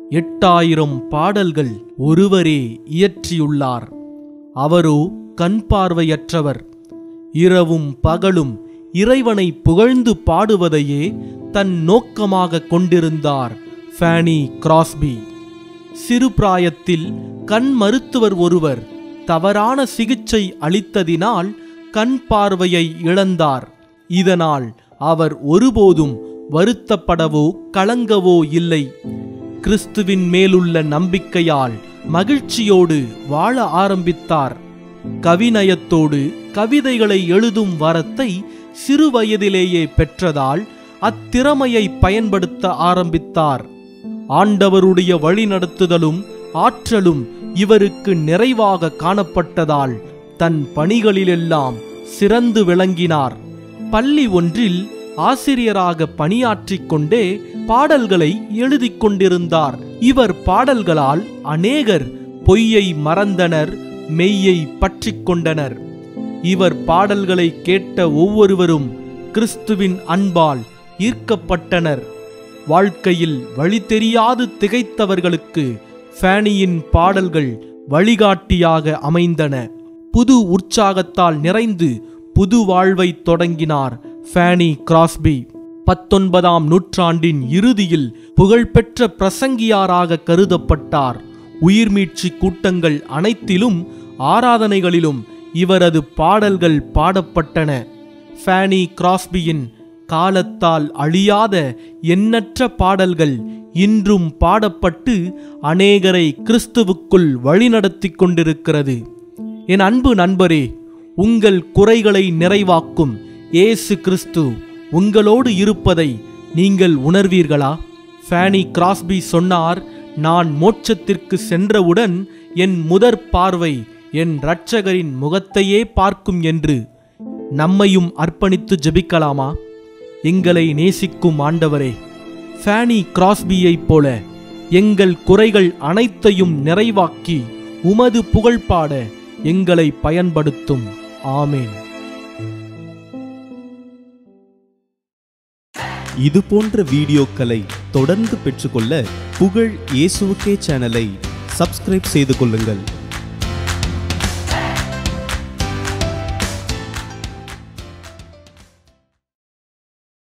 8000 பாடல்கள் ஒருவரே இயற்றியுள்ளார். அவரோ கண் பார்வையற்றவர். இரவும் பகலும் இறைவனை புகழ்ந்து பாடுவதையே தன் நோக்கமாக கொண்டிருந்தார் ஃபேனி கிராஸ்பி. சிறு பிராயத்தில் கண் மருத்துவர் ஒருவர் தவறான சிகிச்சை அளித்ததினால் கண் பார்வையை இழந்தார். இதனால் அவர் ஒருபோதும் வருத்தப்படவோ கலங்கவோ இல்லை. கிறிஸ்துவின் மேலுள்ள நம்பிக்கையால் மகிழ்ச்சியோடு வாழ ஆரம்பித்தார். கவிநயத்தோடு கவிதைகளை எழுதும் வரத்தை சிறுவயதிலேயே பெற்றதால் அத்திறமையை பயன்படுத்த ஆரம்பித்தார். ஆண்டவருடைய வழிநடத்துதலும் ஆற்றலும் இவருக்கு நிறைவாக காணப்பட்டதால் தன் பணிகளிலெல்லாம் சிறந்து விளங்கினார். பள்ளி ஒன்றில் ஆசிரியராக பணியாற்றிக் கொண்டே பாடல்களை எழுதி கொண்டிருந்தார். இவர் பாடல்களால் அநேகர் பொய்யை மறந்தனர், மெய்யை பற்றி கொண்டனர். இவர் பாடல்களை கேட்ட ஒவ்வொருவரும் கிறிஸ்துவின் அன்பால் ஈர்க்கப்பட்டனர். வாழ்க்கையில் வழி தெரியாது திகைத்தவர்களுக்கு ஃபேனியின் பாடல்கள் வழிகாட்டியாக அமைந்தன. புது உற்சாகத்தால் நிறைந்து புது வாழ்வை தொடங்கினார் ஃபேனி கிராஸ்பி. 19ஆம் நூற்றாண்டின் இறுதியில் புகழ்பெற்ற பிரசங்கியாராக கருதப்பட்டார். உயிர்மீட்சி கூட்டங்கள் அனைத்திலும் ஆராதனைகளிலும் இவரது பாடல்கள் பாடப்பட்டன. ஃபேனி கிராஸ்பியின் காலத்தால் அழியாத எண்ணற்ற பாடல்கள் இன்றும் பாடப்பட்டு அநேகரை கிறிஸ்துவுக்குள் வழிநடத்தி கொண்டிருக்கிறது. என் அன்பு நண்பரே, உங்கள் குறைகளை நிறைவாக்கும் இயேசு கிறிஸ்து உங்களோடு இருப்பதை நீங்கள் உணர்வீர்களா? ஃபேனி கிராஸ்பி சொன்னார், நான் மோட்சத்திற்கு சென்றவுடன் என் முதற் பார்வை என் இரட்சகரின் முகத்தையே பார்க்கும் என்று. நம்மையும் அர்ப்பணித்து ஜெபிக்கலாமா? எங்களை நேசிக்கும் ஆண்டவரே, ஃபேனி கிராஸ்பியைப் போல எங்கள் குறைகள் அனைத்தையும் நிறைவாக்கி உமது புகழ் பாட எங்களை பயன்படுத்தும். ஆமேன். இது போன்ற வீடியோக்களை தொடர்ந்து பெற்றுக்கொள்ள புகழ் இயேசுவுக்கே சேனலை சப்ஸ்கிரைப் செய்து கொள்ளுங்கள்.